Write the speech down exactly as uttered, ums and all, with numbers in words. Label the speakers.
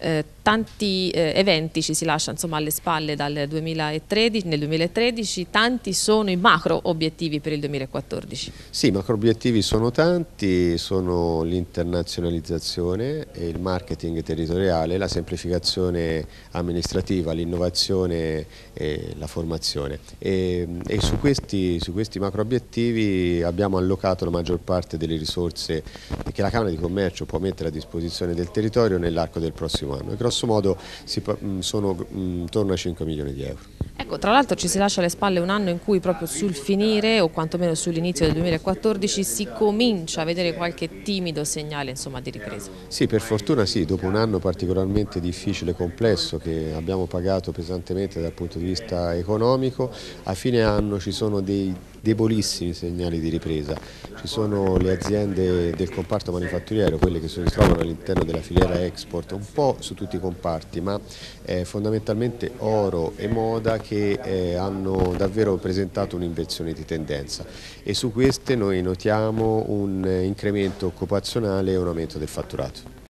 Speaker 1: Eh, tanti eh, eventi ci si lascia insomma alle spalle dal duemilatredici, nel duemilatredici, tanti sono i macro obiettivi per il duemilaquattordici.
Speaker 2: Sì, i macro obiettivi sono tanti, sono l'internazionalizzazione, il marketing territoriale, la semplificazione amministrativa, l'innovazione e la formazione. E, e su questi, su questi macro obiettivi abbiamo allocato la maggior parte delle risorse che la Camera di Commercio può mettere a disposizione del territorio nell'arco del prossimo anno. E grosso modo si, sono intorno a cinque milioni di euro.
Speaker 1: Ecco, tra l'altro ci si lascia alle spalle un anno in cui proprio sul finire o quantomeno sull'inizio del duemilaquattordici si comincia a vedere qualche timido segnale insomma, di ripresa.
Speaker 2: Sì, per fortuna sì, dopo un anno particolarmente difficile e complesso che abbiamo pagato pesantemente dal punto di vista economico, a fine anno ci sono dei debolissimi segnali di ripresa. Ci sono le aziende del comparto manifatturiero, quelle che si trovano all'interno della filiera export, un po' su tutti i comparti, ma eh, fondamentalmente oro e moda che eh, hanno davvero presentato un'inversione di tendenza e su queste noi notiamo un incremento occupazionale e un aumento del fatturato.